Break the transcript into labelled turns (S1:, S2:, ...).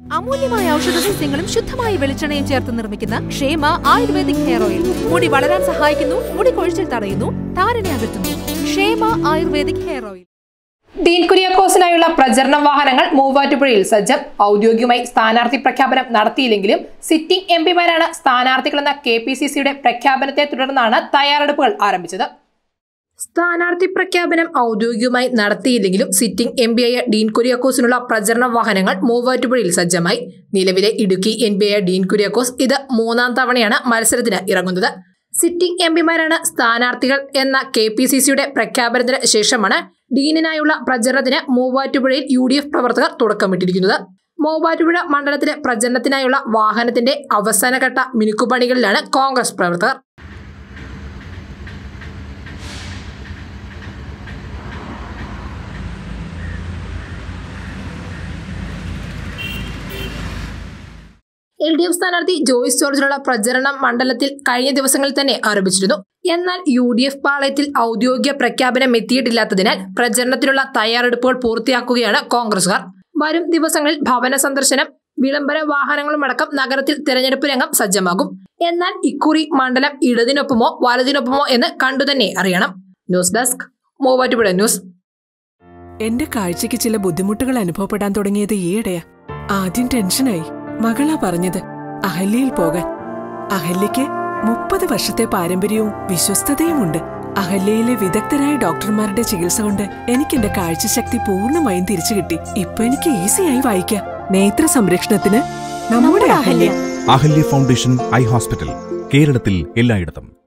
S1: അമൂല്യമായ ഔഷധ സസ്യങ്ങളും ശുദ്ധമായ വെളിച്ചെണ്ണയും ചേർത്ത് നിർമ്മിക്കുന്ന ക്ഷേമ ആയുർവേദിക് ഹെയർ ഓയിൽ മുടി വളരാൻ സഹായിക്കുന്നു, മുടി കൊഴിച്ചിൽ തടയുന്നു, താരനെ അകറ്റുന്നു. Kshema ayurvedic hair oil.
S2: ഡീൻ കുര്യാക്കോസിനായുള്ള പ്രചരണ വാഹനങ്ങൾ മൂവാറ്റുപുഴയിൽ സജ്ജം. ഔദ്യോഗികമായി സ്ഥാനാർത്ഥി പ്രഖ്യാപനം നടത്തിയില്ലെങ്കിലും സിറ്റിംഗ് എംപിമാരാണ് സ്ഥാനാർത്ഥികളെന്ന KPCCയുടെ പ്രഖ്യാപനത്തെ തുടർന്നാണ് തയ്യാറെടുപ്പുകൾ ആരംഭിച്ചത്. സ്ഥാനാർത്ഥി പ്രഖ്യാപനം ഔദ്യോഗികമായി നടത്തിയില്ലെങ്കിലും സിറ്റിംഗ് എംപിയായ ഡീൻ കുര്യാക്കോസിനുള്ള പ്രചരണ വാഹനങ്ങൾ മൂവാറ്റുപുഴയിൽ സജ്ജമായി. നിലവിലെ ഇടുക്കി എംപിയായ ഡീൻ കുര്യാക്കോസ് ഇത് 3ാം തവണയാണ് മത്സരത്തിന് ഇറങ്ങുന്നത്. സിറ്റിംഗ് എംപിമാരാണ് സ്ഥാനാർത്ഥികൾ എന്ന KPCCയുടെ പ്രഖ്യാപനത്തിന് ശേഷമാണ് ഡീനിനായുള്ള പ്രചരണത്തിന് മൂവാറ്റുപുഴയിൽ UDF പ്രവർത്തകർ തുടക്കമിട്ടിരിക്കുന്നത്. മൂവാറ്റുപുഴ മണ്ഡലത്തിലെ പ്രചരണത്തിനായുള്ള വാഹനത്തിന്റെ അവസാനഘട്ട മിനുക്കുപണികളിലാണ് കോൺഗ്രസ് പ്രവർത്തകർ. LDF സ്ഥാനാർത്ഥി ജോയ്സ് ജോർജിനുള്ള പ്രചരണം മണ്ഡലത്തിൽ കഴിഞ്ഞ ദിവസങ്ങളിൽ തന്നെ ആരംഭിച്ചിരുന്നു. എന്നാൽ UDF പാളയത്തിൽ ഔദ്യോഗിക പ്രഖ്യാപനം എത്തിയിട്ടില്ലാത്തതിനാൽ പ്രചരണത്തിനുള്ള തയ്യാറെടുപ്പുകൾ പൂർത്തിയാക്കുകയാണ് കോൺഗ്രസുകാർ. വരും ദിവസങ്ങളിൽ ഭവന സന്ദർശനം, വിളംബര വാഹനങ്ങളുമടക്കം നഗരത്തിൽ തെരഞ്ഞെടുപ്പ് രംഗം സജ്ജമാകും. എന്നാൽ ഇക്കുറി മണ്ഡലം ഇടതിനൊപ്പമോ വലതിനൊപ്പമോ എന്ന് കണ്ടുതന്നെ അറിയണം. News desk, Muvattupuzha news.
S3: എന്റെ കാഴ്ചയ്ക്ക് ചില ബുദ്ധിമുട്ടുകൾ അനുഭവപ്പെടാൻ തുടങ്ങിയത് ഈയിടെയാ. ആദ്യം ടെൻഷനായി. മകളാ പറഞ്ഞത് അഹല്യയിൽ പോകാൻ. അഹല്യയ്ക്ക് 30 വർഷത്തെ പാരമ്പര്യവും വിശ്വസ്തതയുമുണ്ട്. അഹല്യയിലെ വിദഗ്ധരായ ഡോക്ടർമാരുടെ ചികിത്സ കൊണ്ട് എനിക്ക് എന്റെ കാഴ്ചശക്തി പൂർണ്ണമായും തിരിച്ചു കിട്ടി. ഇപ്പൊ എനിക്ക് ഈസിയായി വായിക്കാം. നേത്ര സംരക്ഷണത്തിന് നമ്മുടെ Ahalya.
S4: Ahalya foundation eye hospital, കേരളത്തിൽ എല്ലായിടത്തും.